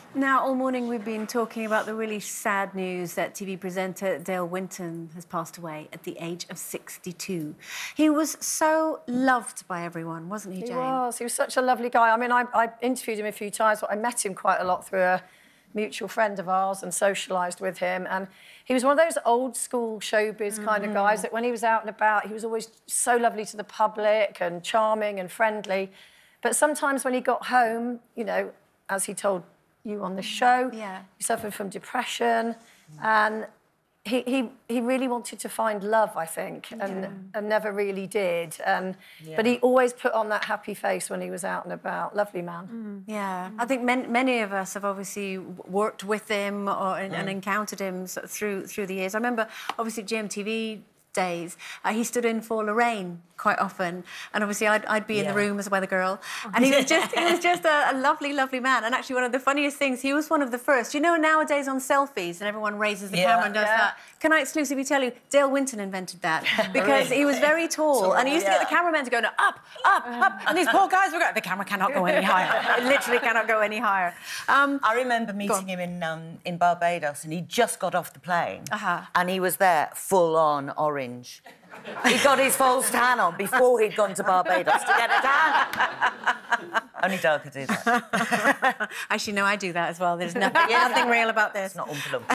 Now, all morning we've been talking about the really sad news that TV presenter Dale Winton has passed away at the age of 62. He was so loved by everyone, wasn't he, Jane? He was such a lovely guy. I mean, I interviewed him a few times, but I met him quite a lot through a mutual friend of ours and socialised with him. And he was one of those old-school showbiz kind of guys that when he was out and about, he was always so lovely to the public and charming and friendly. But sometimes when he got home, you know, as he told you on the show, he suffered from depression, and he really wanted to find love, I think, and never really did. But he always put on that happy face when he was out and about. Lovely man. Yeah, I think many of us have obviously worked with him and encountered him through the years. I remember, obviously, GMTV days, he stood in for Lorraine quite often, and obviously I'd be in the room as a weather girl, and he was just a lovely man. And actually, one of the funniest things, he was one of the first. You know, nowadays on selfies and everyone raises the camera and does that. Can I exclusively tell you, Dale Winton invented that, because he was very tall, and he used to get the cameramen to go up, and these poor guys were going, the camera cannot go any higher. It literally cannot go any higher. I remember meeting him in Barbados, and he just got off the plane, and he was there full on orange. He got his false tan on before he'd gone to Barbados to get a tan. Only Dale could do that. Actually, no, I do that as well. There's nothing real about this. It's not Oompa Loompa.